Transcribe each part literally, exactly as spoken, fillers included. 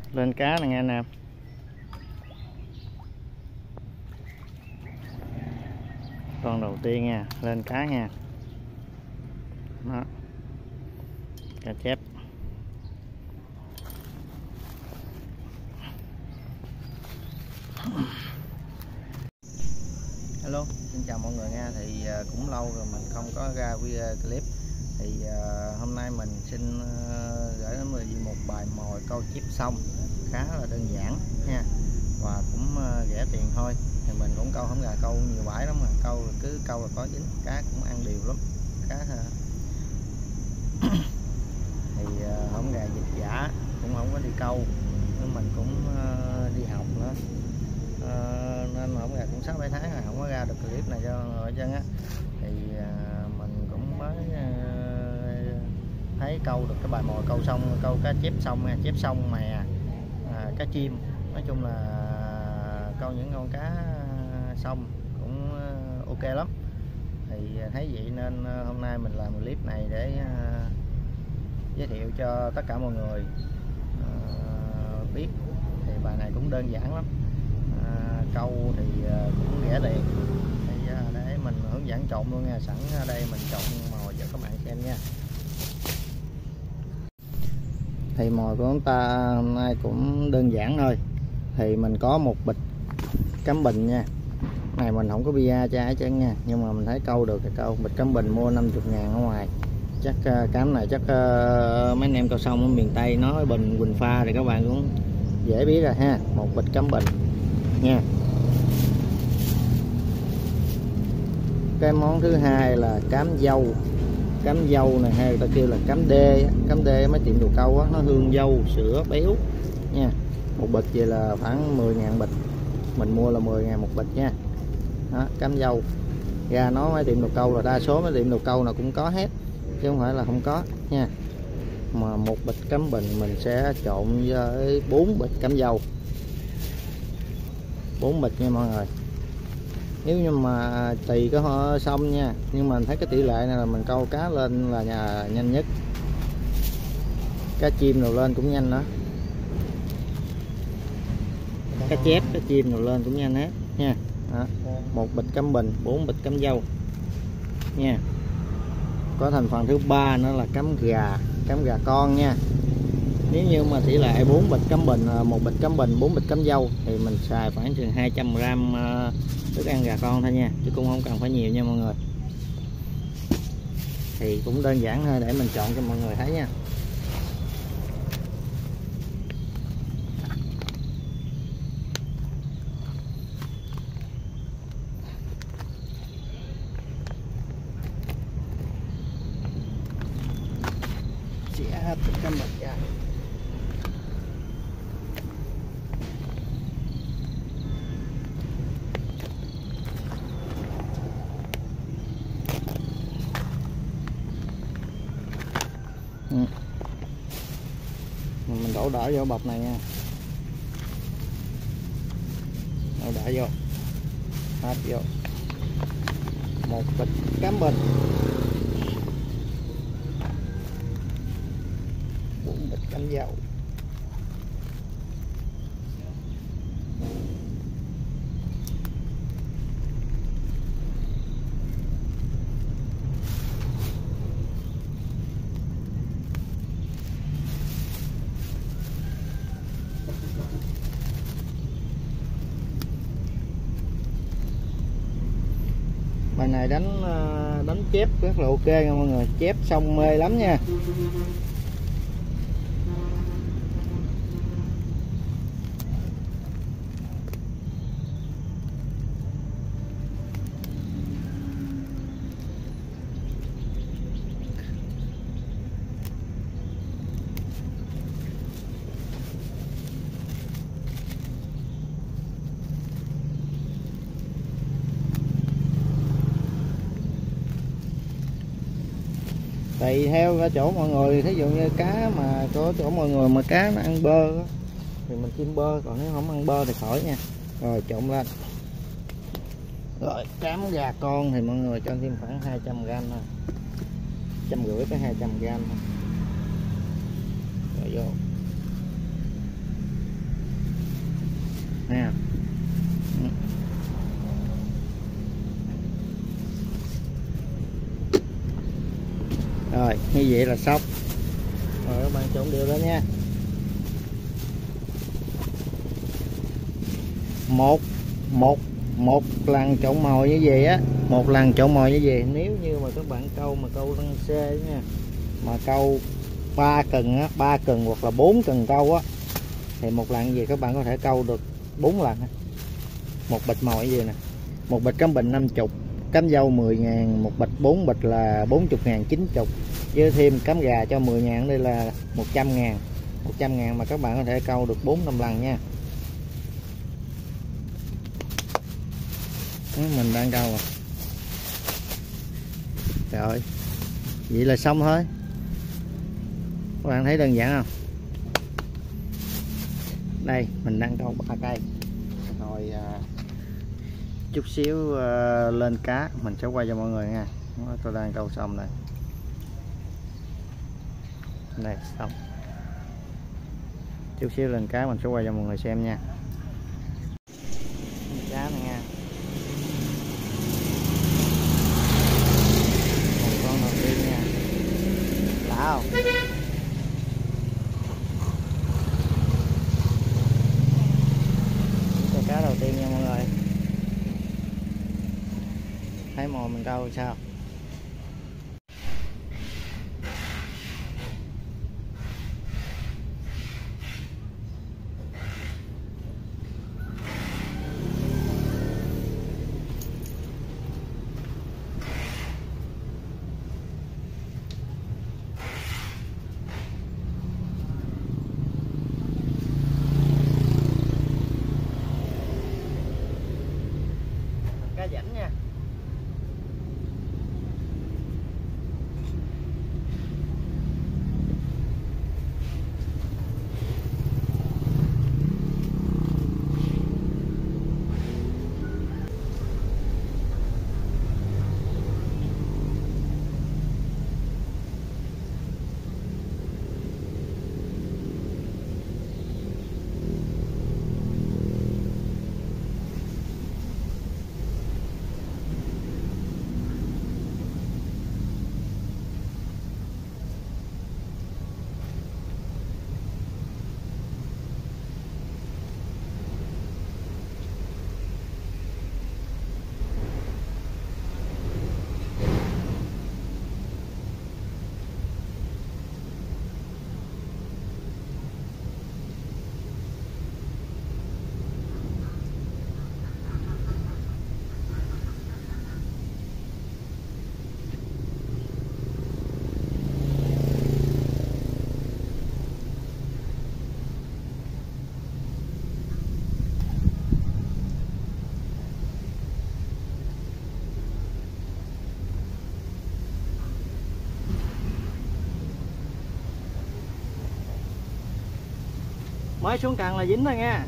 Lên cá nè nghe anh em. Con đầu tiên nha, lên cá nha. Đó. Cá chép. Hello, xin chào mọi người nha. Thì uh, cũng lâu rồi mình không có ra video clip. Thì uh, hôm nay mình xin uh, gửi đến mọi người một bài mồi câu chép sông khá là đơn giản nha, và cũng uh, rẻ tiền thôi. Thì mình cũng câu không gà câu nhiều bãi lắm, mà câu cứ câu là có dính, cá cũng ăn đều lắm cá. Uh, thì uh, không gà dịch giả cũng không có đi câu, nhưng mình cũng uh, đi học nữa. Uh, nên mà không gà cũng sáu bảy tháng rồi không có ra được clip này cho mọi người chân á. Thì uh, mình cũng mới uh, thấy câu được cái bài mồi câu sông, câu cá chép sông nha, chép sông mè, uh, cá chim, nói chung là câu những con cá sông cũng uh, ok lắm. Thì thấy vậy nên uh, hôm nay mình làm clip này để uh, giới thiệu cho tất cả mọi người uh, biết. Thì bài này cũng đơn giản lắm. À, câu thì uh, cũng rẻ tiền. Thì, uh, để mình hướng dẫn trộn luôn nha. Sẵn ở đây mình trộn mồi cho các bạn xem nha. Thì mồi của chúng ta hôm nay cũng đơn giản thôi. Thì mình có một bịch cám bình nha. Này mình không có bia cho ai chứ nha, nhưng mà mình thấy câu được thì câu. Bịch cám bình mua năm mươi ngàn ở ngoài. Chắc uh, cám này chắc uh, mấy anh em câu sông ở miền Tây nói bình Quỳnh Pha thì các bạn cũng dễ biết rồi ha. Một bịch cám bình nha. Cái món thứ hai là cám dâu. Cám dâu này hay người ta kêu là cám đê. Cám đê mấy tiệm đồ câu á, nó hương dâu sữa béo nha. Một bịch vậy là khoảng mười ngàn bịch, mình mua là mười ngàn một bịch nha. Đó, cám dâu ra nó mấy tiệm đồ câu là đa số mấy tiệm đồ câu nào cũng có hết, chứ không phải là không có nha. Mà một bịch cám bình mình sẽ trộn với bốn bịch cám dâu, bốn bịch nha mọi người. Nếu như mà tùy cái ho xong nha, nhưng mà mình thấy cái tỷ lệ này là mình câu cá lên là nhà nhanh nhất. Cá chim đồ lên cũng nhanh đó, cá chép, cá chim đồ lên cũng nhanh hết nha. Đó. Một bịch cám bình, bốn bịch cám dâu nha. Có thành phần thứ ba nữa là cám gà, cám gà con nha. Nếu như mà tỷ lệ bốn bịch cám bình, một bịch cám bình, bốn bịch cám dâu thì mình xài khoảng chừng hai trăm gam thức ăn gà con thôi nha, chứ cũng không cần phải nhiều nha mọi người. Thì cũng đơn giản thôi để mình chọn cho mọi người thấy nha. Xẻ hết tất cả bịch ra. Ừ. Mình đổ đỡ vô bọc này nha, đổ đỡ vô hết vô. Một bịch cám bình, bốn bịch cám dâu. Bài này đánh đánh chép rất là ok nha mọi người, chép xong mê lắm nha. Tùy theo ở chỗ mọi người, thí dụ như cá mà có chỗ mọi người mà cá nó ăn bơ đó, thì mình chim bơ, còn nếu không ăn bơ thì khỏi nha. Rồi trộn lên. Rồi cám gà con thì mọi người cho thêm khoảng hai trăm gam thôi, trăm rưỡi tới hai trăm gam thôi. Rồi vô nè. Rồi như vậy là xong rồi, các bạn trộn đều lên nha. một một một lần trộn mồi như vậy á, một lần trộn mồi như vậy, nếu như mà các bạn câu mà câu răng xê nha, mà câu ba cần á, ba cần hoặc là bốn cần câu á, thì một lần gì các bạn có thể câu được bốn lần. Một bịch mồi gì nè, một bịch cám bình năm mươi, cám dâu mười ngàn, một bịch bốn bịch là bốn mươi ngàn, chín mươi, với thêm cám gà cho mười ngàn, đây là một trăm ngàn. một trăm ngàn mà các bạn có thể câu được bốn năm lần nha. Đó, mình đang câu rồi. Rồi vậy là xong thôi, các bạn thấy đơn giản không? Đây mình đang câu ba cây rồi, à, chút xíu à, lên cá mình sẽ quay cho mọi người nha. Tôi đang câu xong này, đây xong, chút xíu lên cá mình sẽ quay cho mọi người xem nha. Cá này nha, một con đầu tiên nha, đã không? Con cá đầu tiên nha mọi người, thấy mồi mình câu sao? Cá rảnh nha. Mới xuống cần là dính rồi nha.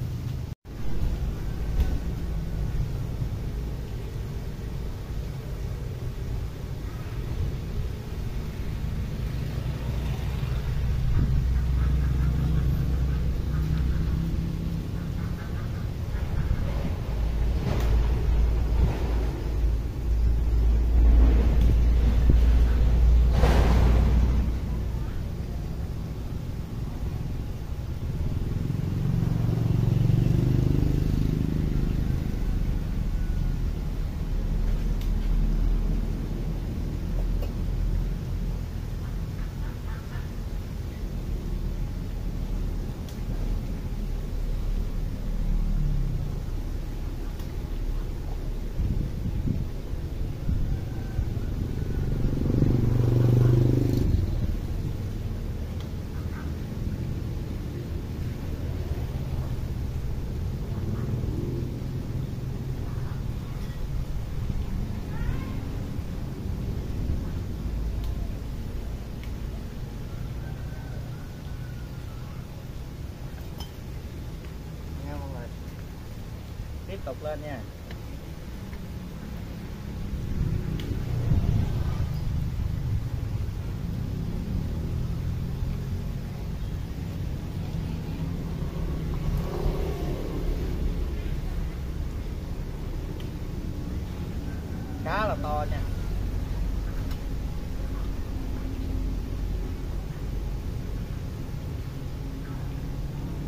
Tiếp tục lên nha.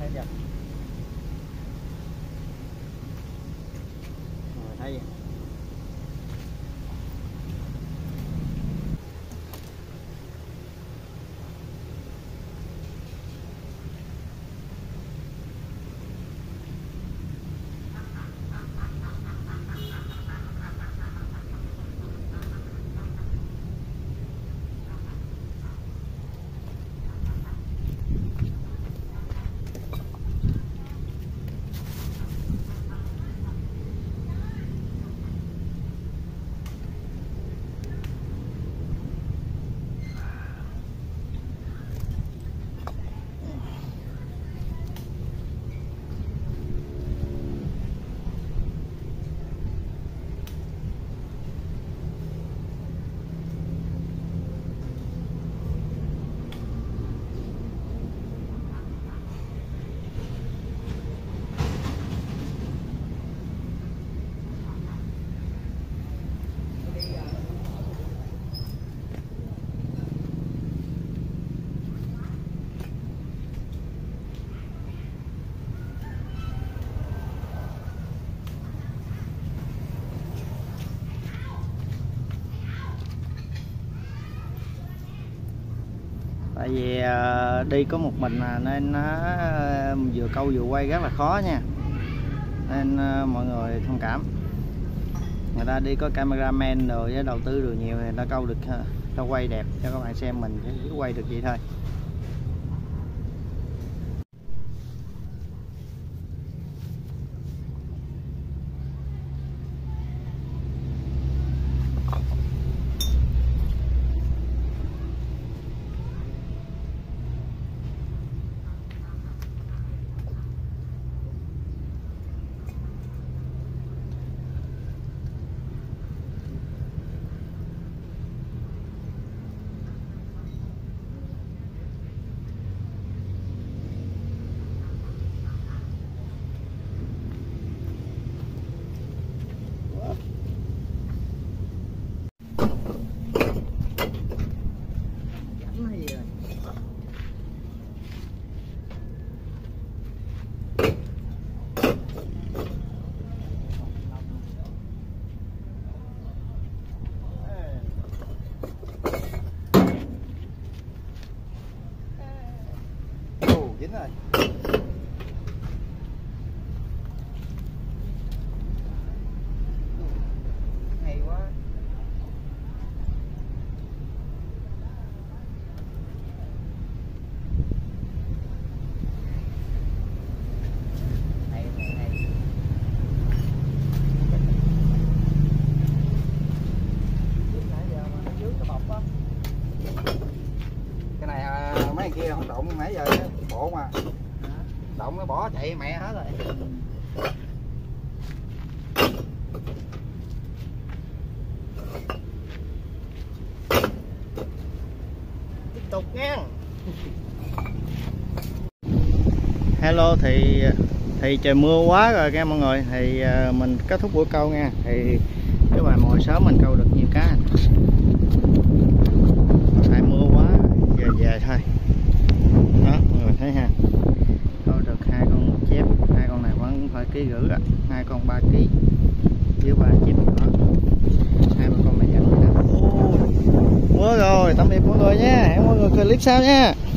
thấy chưa? Rồi, thấy chưa? Tại vì đi có một mình nên nó vừa câu vừa quay rất là khó nha, nên mọi người thông cảm. Người ta đi có cameraman rồi với đầu tư rồi nhiều thì ta câu được, ta quay đẹp cho các bạn xem, mình chỉ quay được vậy thôi. Dính rồi. Hay quá. Hay, hay, hay. Nãy giờ mà nó dưới cái bọc á. Cái này à, mấy kia không động nãy giờ bộ mà động nó bỏ chạy mẹ hết rồi. Tiếp tục nha. Hello, thì thì trời mưa quá rồi nha mọi người, thì mình kết thúc buổi câu nha. Thì các bạn ngồi sớm mình câu được nhiều cá, tại mưa quá giờ về thôi đó mọi người thấy ha. Câu được hai con chép, hai con này khoảng phải ký rưỡi á, hai con ba ký với ba chép đó, hai con này dặn nè. Mưa rồi, tạm biệt mọi người nha, hẹn mọi người clip sau nha.